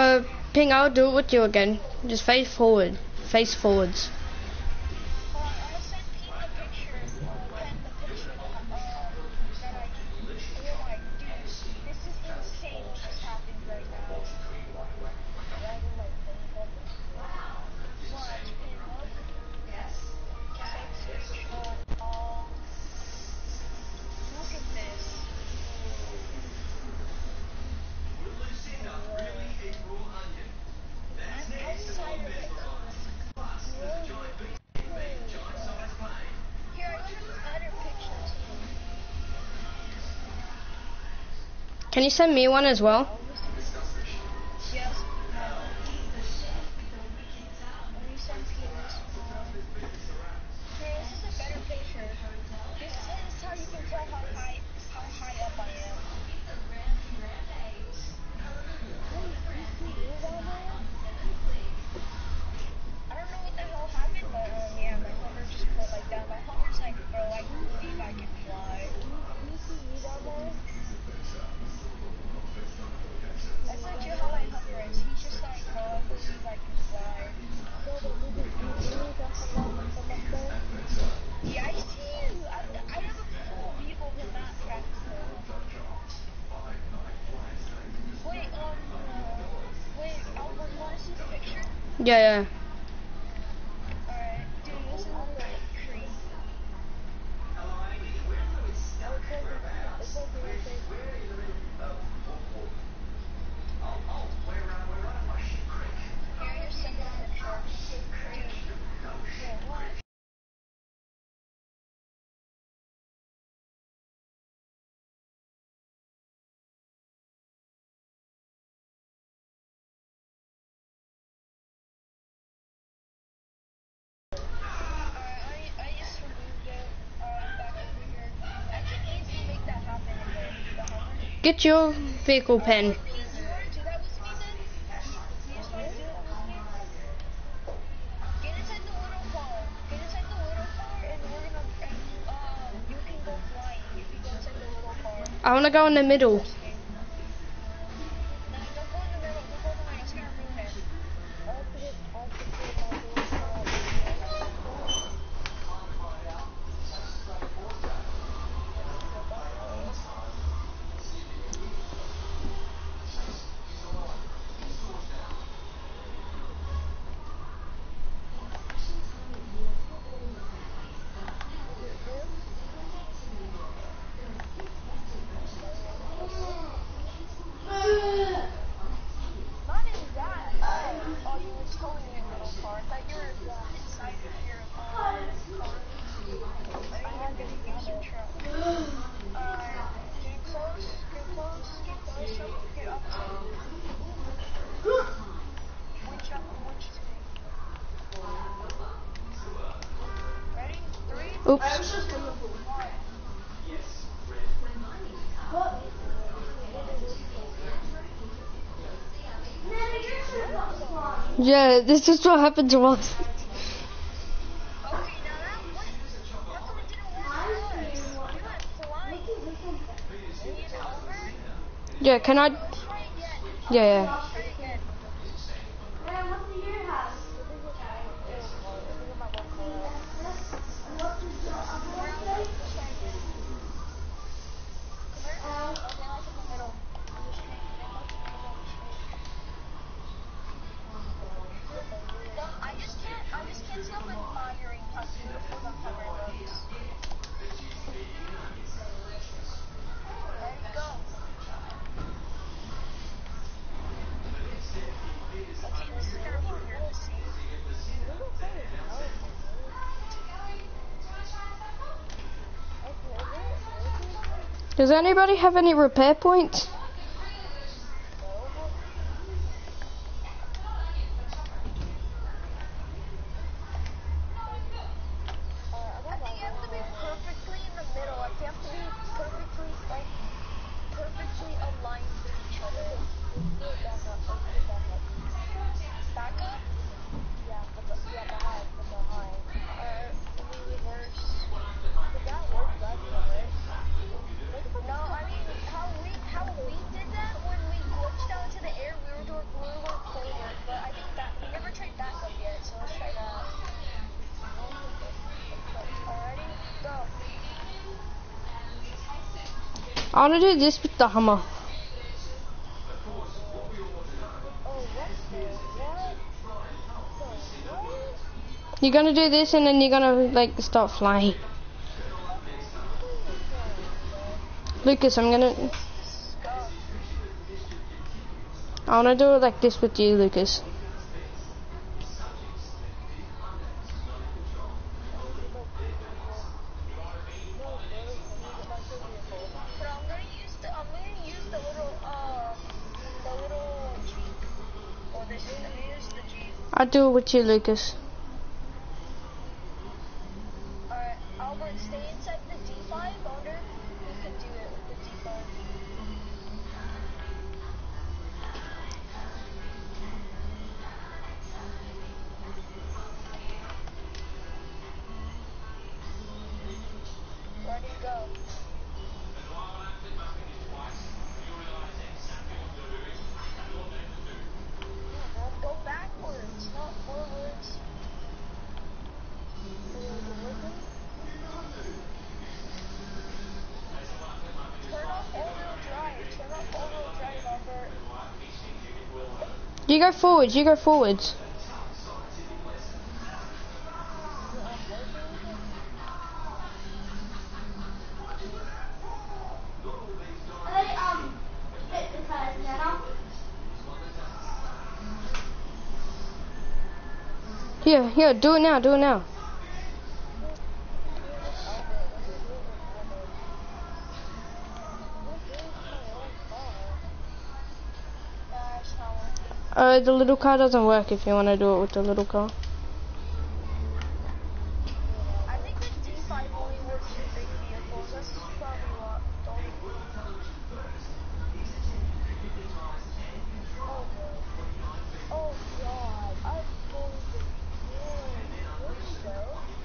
Ping, I'll do it with you again. Just face forward. Face forwards. I sent Pete the picture, Ken the picture that I, oh my dude, this is insane what just happened right now. Watch, Pin, look. Send screenshot of, look at this. I'm outside of it. Here, I took better pictures. Can you send me one as well? Yes. Let me send Peter's. Here, this is a better picture. This is how you can tell how high up I am. I don't know what the hell happened, but yeah, my hover just put like that. My hover's like, bro, I believe I can fly. That's legit how my hover is. He's just like, bro, I believe I can fly. Yeah, I see you. I have a full view of the map practically. Wait, Albert, you wanna see the picture? Yeah. Alright, dude, this is like crazy. Here, I just sent the picture. Dude. Yeah, what? I just removed it. I'm back over here. I can easily make that happen in the hover. Get your vehicle pen. Pete, you wanna do that with me then? You just wanna do it with me? Get inside the little car. Get inside the little car and you can go flying if you go inside the little car. I wanna go in the middle. No, don't go in the middle. Don't go in the middle. It's gonna ruin it. Not in that. Oh, you were totally in the middle car. I thought you were inside of your car. I think you're gonna use your truck. Get close. Get close. Get close. Get up to me. Winch up and winch to me. Ready? 3, Oops. 2, 1. Yeah, this is what happened to us. Okay, now that what? How come it didn't work for us? We went flying. Me and Albert? Yeah, can I? Let's try again. Yeah. Let's try again. Let's try again. Come here. Okay, now it's in the middle. On the street. Now it's in the middle of the street. I just can't stop admiring how beautiful the hover looks. Ready, go. Let's get over here to see. Does anybody have any repair points? I think you have to be perfectly in the middle. Like you have to be perfectly aligned with each other. Back up? Yeah, behind. Let me reverse. No, I mean how we I wanna do this with the hammer. Oh, what the what? The what? You're gonna do this and then you're gonna like start flying. Lucas, I'm gonna. Disgust. I wanna do it like this with you, Lucas. But I'm gonna use the little jeep. Or this I'm gonna use the jeep. I'll do it with you, Lucas. Alright, Albert, stay inside the D5 owner. You can do it with the D5. Ready, go. Go backwards, not forwards. Turn off all-wheel drive. Turn off all-wheel drive, Albert. You go forwards, you go forwards. Here, do it now, do it now. The little car doesn't work if you want to do it with the little car. I think the D5 only works for big vehicles. That's probably what. Oh god, I'm going to Where'd you go?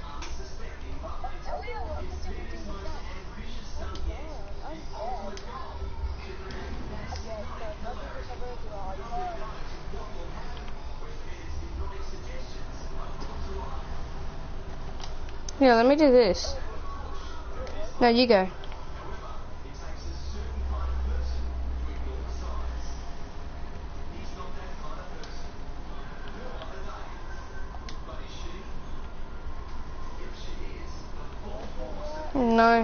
Oh yeah, what did we do with that? I'm done. I'm dead. Okay, so nothing to cover the garage. Here, let me do this. No, you go. No.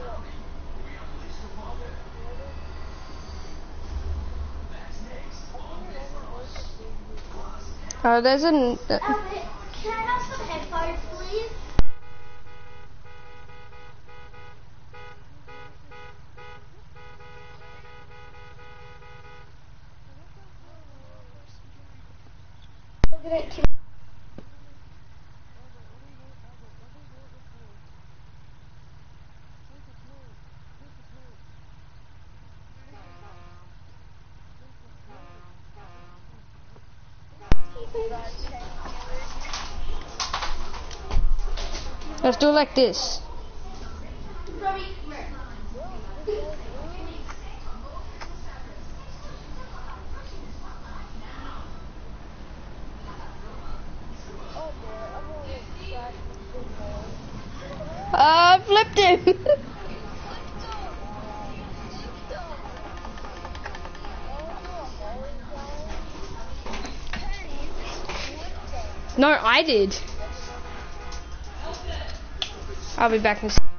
There's an. Can I have some headphones, please? Look at it. Let's do it like this. I flipped him. No, I did. I'll be back in a second.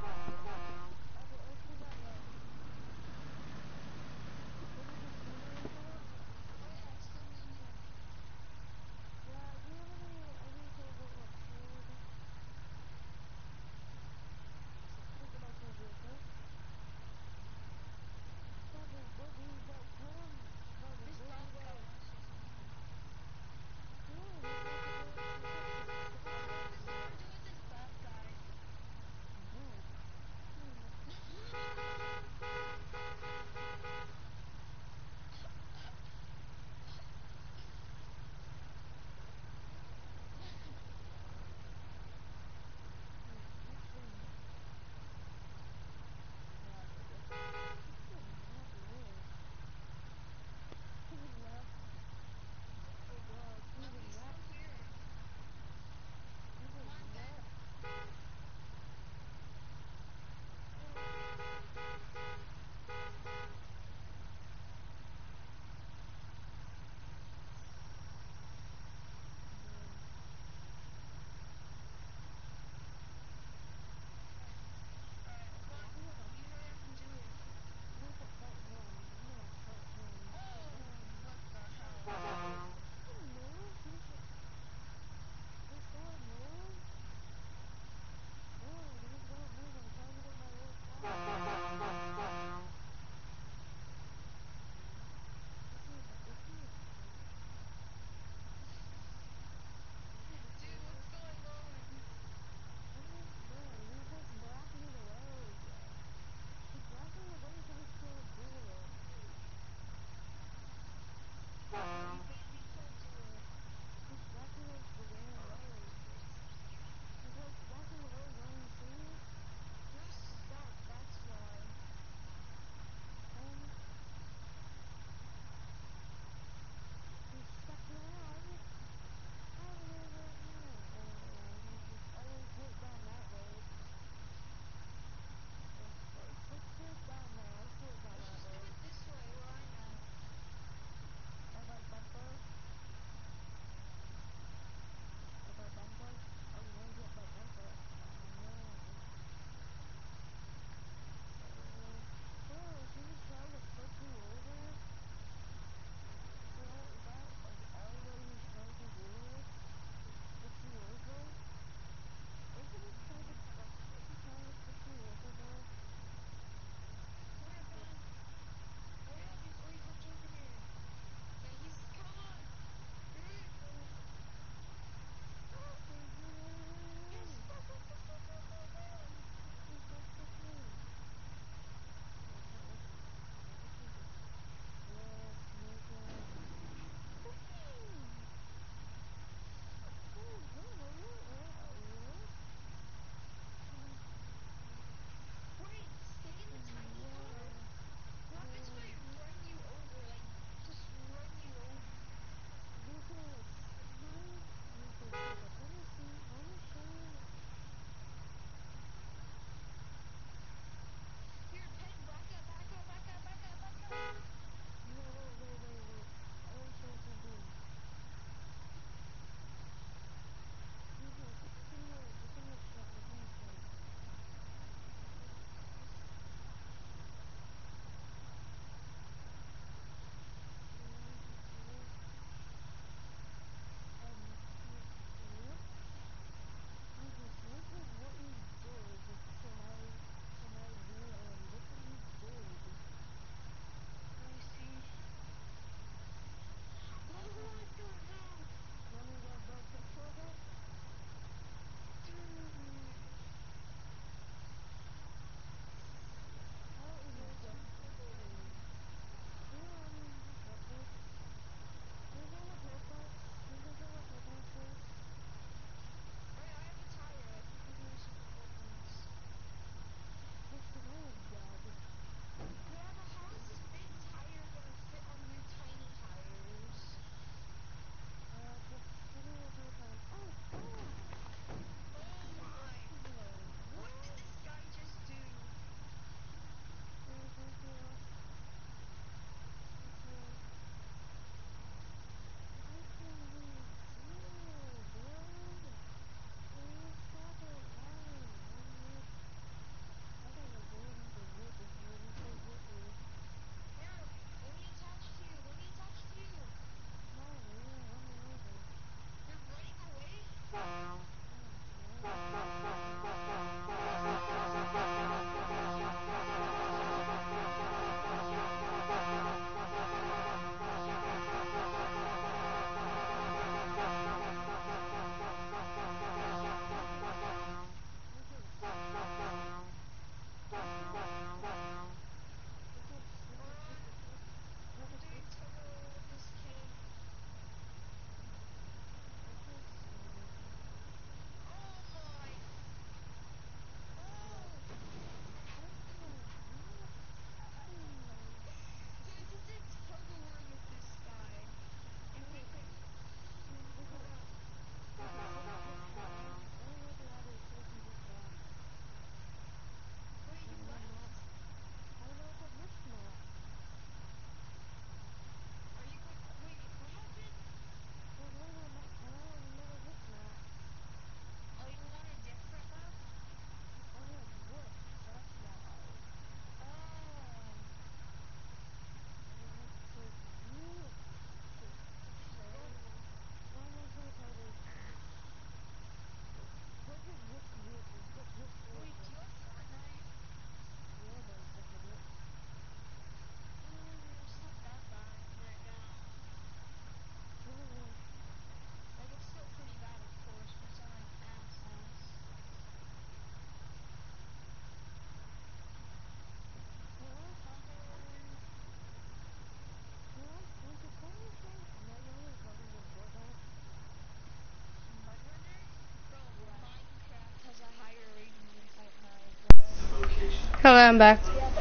Oh, I'm back.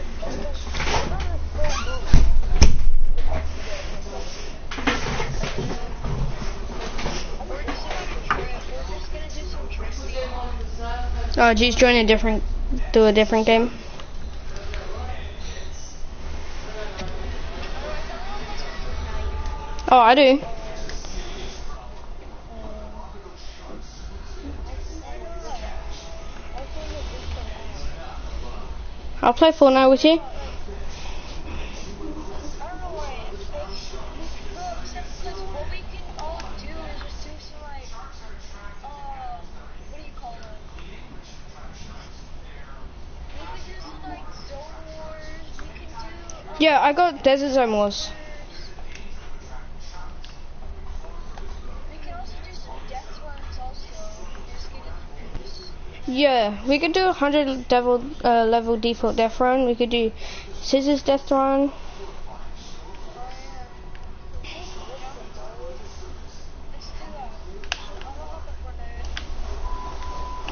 Oh, geez, join a different game. Oh, I do. I'll play Fortnite with you. Yeah, I got Desert Zone Wars. Yeah, we could do 100 level default death run. We could do scissors death run.